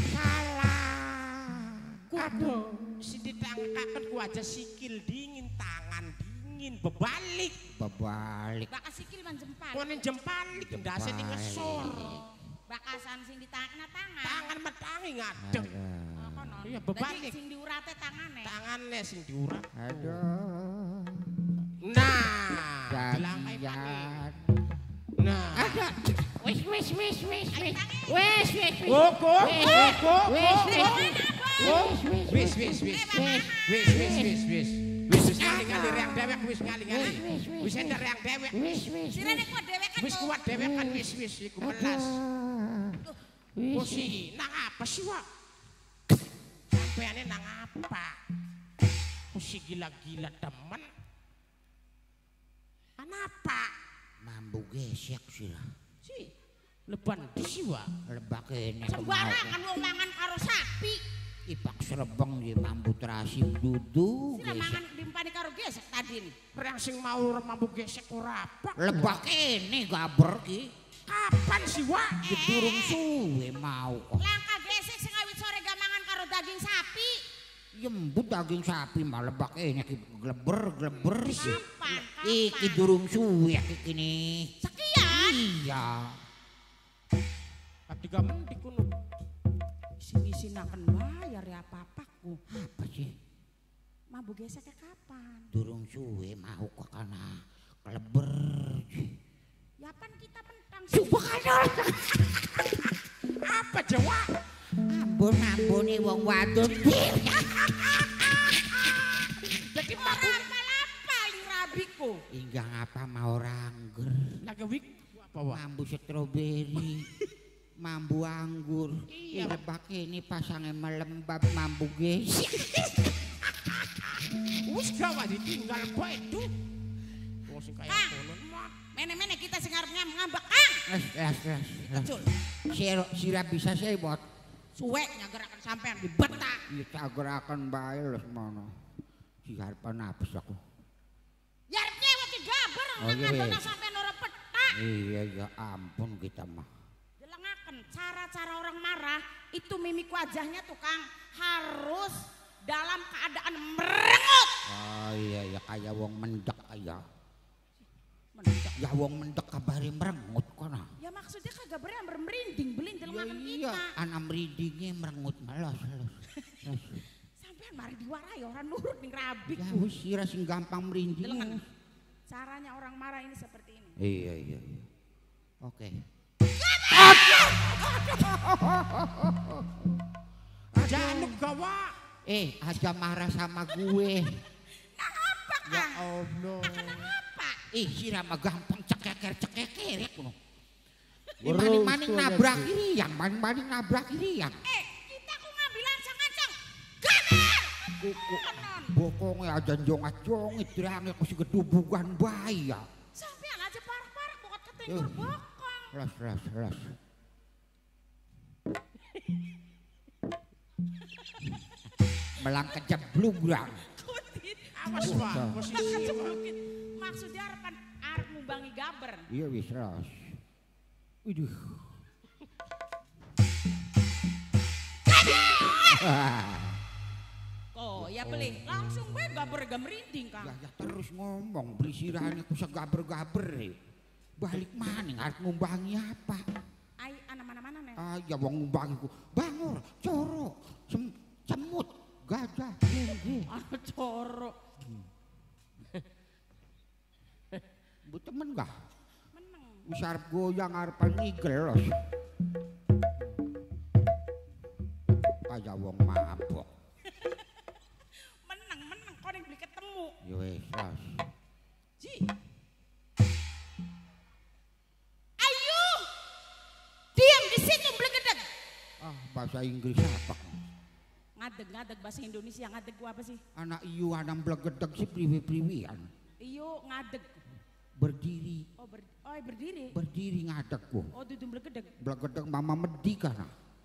Aduh, si ditangkaken ku aja sikil dingin, tangan dingin, bebalik. Bebalik. Bakas sikil man jempal. Konen jempalik, ndase ning ngesor. Bakasan sing ditangkena tangan. Tangan metangi ngadeg. Oh, kono. Iya, bebalik. Dadi sing diurate tangane. Tangannya sing diurat. Aduh. Nah, dilangkai panik. Jadian. Nah, Ada. Wis. Wis ngali-ngali reang dewek wis ngali-ngali. Wis ender reang dewek. Sirene kuat dhewekan. Wis kuat dewekan wis iku melas. Oh si, nang apa sih, Wak? Sampeane nang apa? Oh si gila-gila temen. Kenapa? Mambu gesek sih lah. Si, leban di sih, Wak. Lebak kene. Sembarangan wong mangan karo sapi. Ipak serebeng di mambu terasi dudu Sira gesek. mangan dimpani karo gesek tadi nih. Reang sing mau mambu gesek ora apa. Lebak kene gaber ki. Kapan sih, Wak? Durung suwe mau kok. Langka gesek sing awit sore gak mangan karo daging sapi. Yembut daging sapi mah lebak kene ki gleber sih. Kapan? Iki durung suwe iki kini. Sekian. Iya. Abdi gamen dikuno. Isi-isi akan bayar ya apa-apaku. Apa sih? Mabu geseknya kapan? Durung suwe mau kok kana kleber. Ya pan kita pentang. Apa Jawa? Ambon-ambone wong wadon. Jadi Orang paling rabiku. Hingga ngapa mau rangger. lagi wik apa, Wak? Mambu stroberi. Mambu anggur. Lebak ini pasangnya melembab mambu gesek. Wis gawat ditinggal bae itu. Wong sing kaya Kang. ngono mah. Mene-mene kita sing arep ngambek Kang. Les. Sira bisa sebot. Suwe nyagerakan sampean dibetak. Iya cagerakan bae lho semono. Diharpan apes aku. Ya arep nyewet gaber Oh, iya, ngandona iya. sampean ora petak. Iya ya ampun kita mah. cara-cara orang marah itu mimik wajahnya tuh Kang harus dalam keadaan merengut. Oh iya ya kayak wong mendek aya. Mendak. Ya wong mendek kabare merengut kono. Ya maksudnya kagak merinding belindel Ya makan iya, kita. anak merindingnya merengut malas. Sampean mari diwarai orang nurut ning rabi. Ya wis sira sing gampang merinding. Delengen. Caranya orang marah ini seperti ini. Iya. Oke. Jangan gawa. Aja marah sama gue. Nah apa Ya Kang? Allah. Kenapa? Sira mah gampang cekeker ya kuno. Maning-maning nabrak iriang, maning-maning nabrak iriang. Kita ku ngambil ancang-ancang. Gamer! Kuku bokongnya aja jongat-jongit, dirangnya ku si gedubugan bayi ya. Sampean aja parah-parah bukat ketinggur bokong. Ras. Melang kejeblugrang. Kutit. Awas Pak, posisi. Kejeblukin. Maksudnya arep ngumbangi gaber. Iya wis ras. Widih. Ya beli langsung gue gaber merinding Kang. Ya terus ngomong beli sirahnya ku segaber-gaber. Balik maning arep ngumbangi apa? Ai ana mana-mana nih. Ya wong ngumbangi ku bangor, coro, cemut, gajah, Ana coro. Bu temen gak? Meneng. Wis arep goyang arepan nigel los. Kaya wong mabok. Meneng kok ning beli ketemu. Ya wis, ras. Ji. Ayo. Diam di situ blegedeg. Bahasa Inggris apa? Ngadeg bahasa Indonesia ngadeg gua apa sih? Anak iu anam blegedeg si priwi-priwian. Iyo ngadeg. Berdiri, Berdiri. berdiri ngadeg ku. Oh dudu blegedeg. Blegedeg mama medi kana.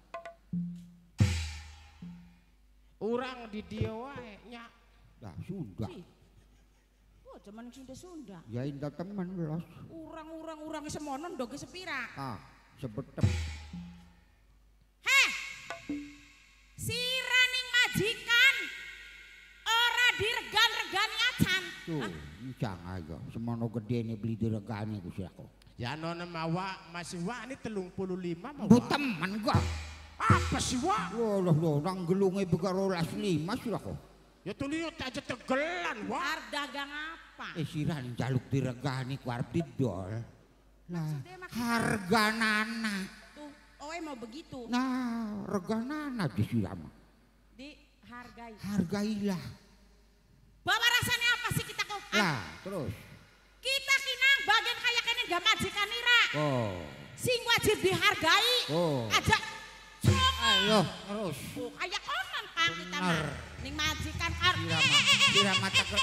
Urang di dia wae nya. Dah sudah. Ji. Oh cuman Sunda. Ya indah temen los. Urang semono ndoge sepira. Sebetep. Heh. Siraning majikan ora diregan-regani acan. Tuh,ncang aja. Semono gede nih beli diregani ku aku. Ya nona mawa masih wani 35 mawa. Bu temen gak? Apa sih wa? Loh, nang gelunge begarolas 5 sih aku. Ya tuliut aja tegelan wa. Arep dagang apa? Siran jaluk diregani ku arep didol. Lah, Maksudnya makin- harga nana. Tuh, mau begitu. Nah, rega nana disiram. Dihargai. Hargailah. Bawa rasanya apa sih kita kok? Lah, terus. Kita kinang bagian kayak kene gak majikan nira. Oh. Sing wajib dihargai. Oh. Aja. Cong. Ayo, terus. Oh, kayak konon Kang kita Bener. mah. Ning majikan kar. Siram mata ke.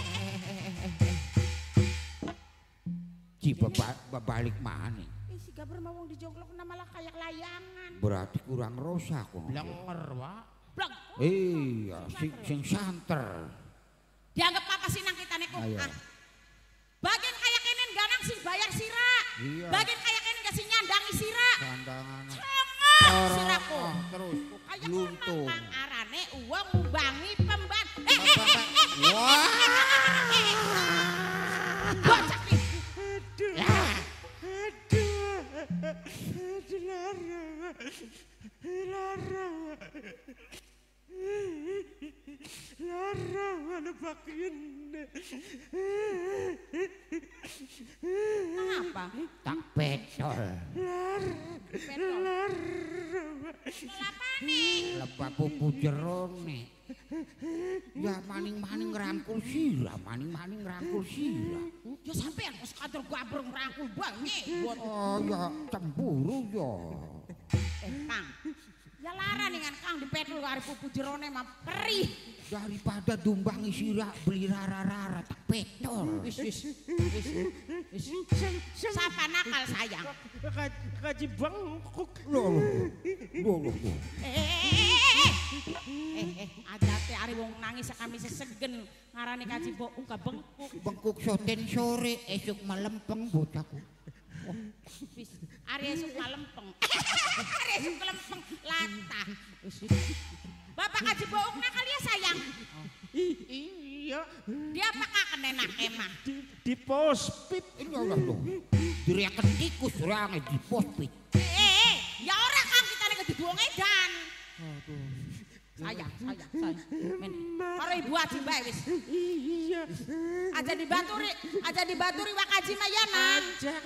Ci balik mana? Si Gaber mau wong dijongklok malah kayak layangan. Berarti kurang rosa kok. Blenger wa. Blok. Iya, sing santer. Dianggap apa sih nang kita niku? Ayo. Bagian kayak kene ganang sing bayar sira. Iya. Bagian kayak kene gak sing nyandangi sira. Sandangan. Congok siraku. Terus Kayak luntung. konon Kang arane uang ngumbangi pemban. Wah. Bocak nih. Lara mana bagian. Apa? Tak petol. Apa nih? Lebah pupu jerone. Ya maning-maning rangkul sira, maning-maning rangkul sira. Ya sampean kok sekadar Gaber ngrangkul banget. Oh ya cemburu ya. Kang. Ya lara nih kan Kang dipedul karo pupu jerone mah perih. Daripada dumbangi sira beli rara-rara tak petol. Siapa nakal sayang? Kaji bangkuk. Loh. Ada teh ari wong nangis kami sesegen ngarani kaji mbok ungkap bengkuk. Bengkuk soten sore esuk melempeng bocahku. Wis Ari esuk malempeng. Ari esuk kelempeng latah. Bapak Haji Bookna kali ya sayang. Iya. Dia apakah kena kemah? Di pospit. Ini Allah loh. Diriakan tikus orangnya di pospit. Ya orang kan kita nih dibuang edan. Sayang. Men, karo ibu Haji Mbak wis. Iya. Aja dibaturi Wak Haji Mayanang.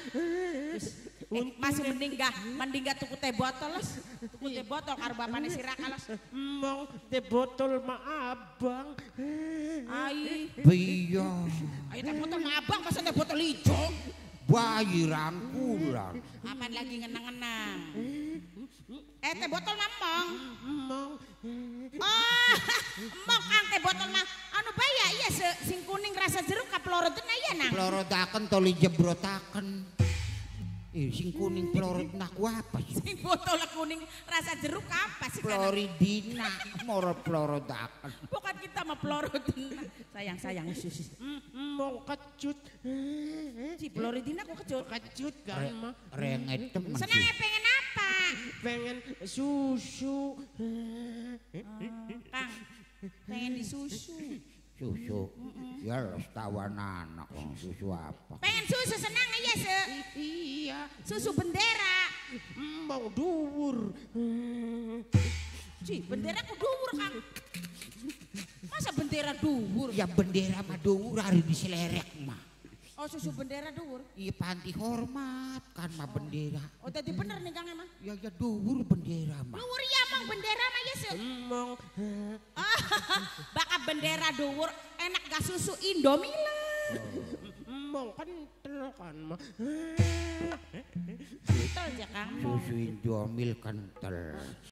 Masih mending gak tuku teh botol los. Tuku teh botol karo bapane si Raka los. Mong teh botol ma abang. Ai. Iya. Ayo teh botol mah abang masa teh botol ijo. Bayi rangkulan. Aman lagi ngenang-ngenang. Teh botol mamong. Mong. Oh, mong kang teh botol mah anu bae ya iya sing kuning rasa jeruk kaploroten aya nang. Pelorotaken toli jebrotaken. Sing kuning pelorot naku apa sih? Sing botol kuning rasa jeruk apa sih? Floridina, moro pelorotaken. Bukan kita mah peloroten. Sayang sus. Mong kecut. Si Floridina kok kecut. Kecut kan mah. Renget temen Senangnya pengen apa? Pengen susu. Kang, pengen disusu. Susu. Ya los tawan anak susu apa? Pengen susu senang aja Iya. susu bendera. Mau dhuwur. Si bendera ku dhuwur Kang. Masa bendera dhuwur? Ya bendera mah dhuwur hari diselerek mah. Oh susu bendera dhuwur. Iya panti hormat kan mah bendera. Oh tadi bener nih Kang emang. Ya dhuwur bendera mah. Dhuwur ya emang bendera mah ya Mong. Bakal bendera dhuwur enak gak susu Indomie lah. Mong kental kan mah. Betul ya Kang. Susu Indomil kental.